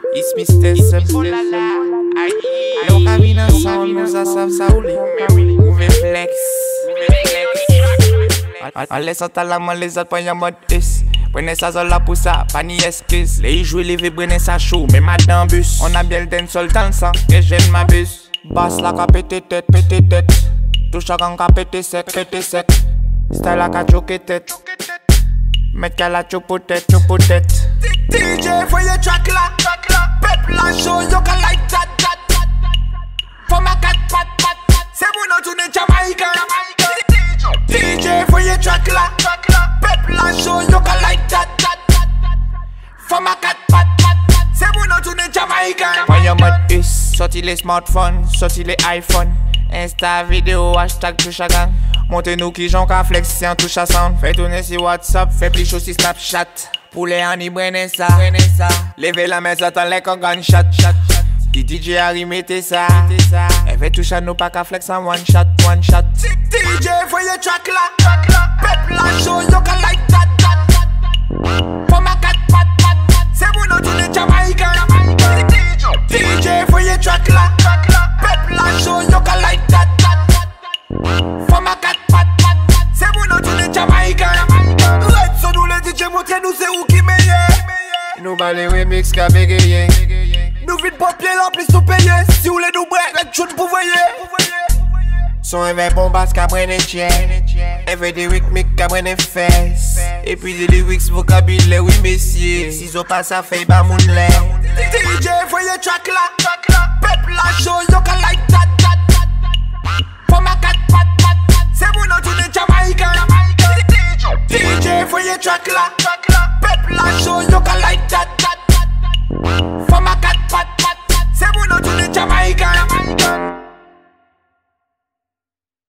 It's Mr. Substance. Look at me now, sound, nous a savent ça ou Mouvé flex. En laissant ta lame, les autres prennent en mode S. Prenez ça sur la poussa, pas ni excuse. Les jouets, les vies, prenez ça chaud, mais madame bus. On a bien le dancehall dans le sang, et j'aime ma bus. Basse la ka pété tête, pété tête. Touche à gang ka pété sec, pété sec. Style la ka choqué tête. Mec qu'à la chopo tête, chopo tête. DJ, voyez track là, peuple la show, yo ka like that. For ma cat, pat, c'est mon nom tourné Jamaïcain. DJ, voyez track là, peuple la show, yo ka like that. For ma cat, pat, c'est mon nom tourné Jamaïcain. Voyons mode us, sorti les smartphones, sorti les iPhones. Insta vidéo, hashtag touche à gang. Montez-nous qui j'en ka flex si en touche à sound. Fais tourner si WhatsApp, fais plus chaud si Snapchat. Pour les ani brene ça. Levez la main, j'attends les con gunshot. Qui DJ Harry mettez ça. Elle fait touche à nous pas ka flex en one shot. DJ, voyez track là, peuple la show, yo ka like that. For ma cat, pat, c'est mon nom tourné Jamaïcain. DJ, voyez track là, peuple la show, yo ka like that. For ma cat, pat, c'est mon nom tourné Jamaïcain. Red son nous les DJ, montrez-nous c'est où qui meilleur. Nous bas les remix ka bégayer. Nous vite pas pied là, plus nous payer. Si vous voulez nous break, la chute pour voyer. Son réveil bombas ka prenne chien. Every day week mic ka prenne fesses. Et puis des lyrics vocabulaire oui messieurs. Si zo pas ça fait ba moun lè. DJ voyez track là, peuple la show yo ka like that. For ma cat, pat, c'est mon nom tourné Jamaïcain. DJ voyez track là, peuple la show yo ka like that.